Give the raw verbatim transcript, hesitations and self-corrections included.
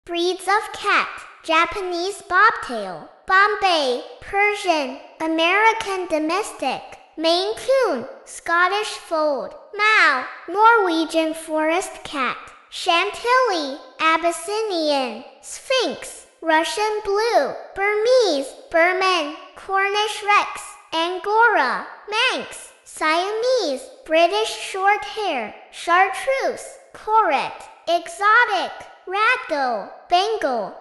Breeds of cat: Japanese bobtail, Bombay, Persian, American domestic, Maine Coon, Scottish fold, Mau, Norwegian forest cat, Chantilly, Abyssinian, Sphinx, Russian blue, Burmese, Burman, Cornish rex, Angora, Manx, Siamese, British short hair, Chartreuse, Corret, exotic, Ragdoll, Bengal,